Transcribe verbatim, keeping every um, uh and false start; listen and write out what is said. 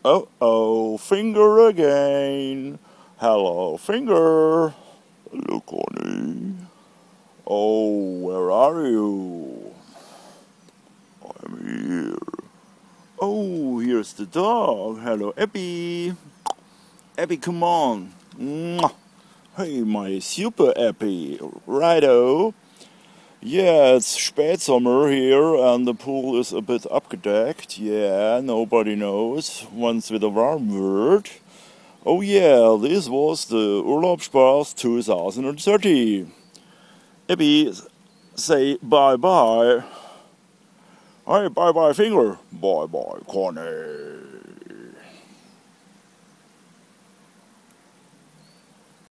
Oh, oh, Finger again. Hello, Finger. Hello, Conny. Oh, where are you? I'm here. Oh, here's the dog. Hello, Abby. Abby, come on. Mwah. Hey, my super Abby. Righto. Yeah, it's Spätsommer here and the pool is a bit abgedeckt. Yeah, nobody knows. Once with a warm word. Oh yeah, this was the Urlaubsspass twenty thirty. Abby, say bye-bye. Hey, bye-bye, Finger. Bye-bye, Conny.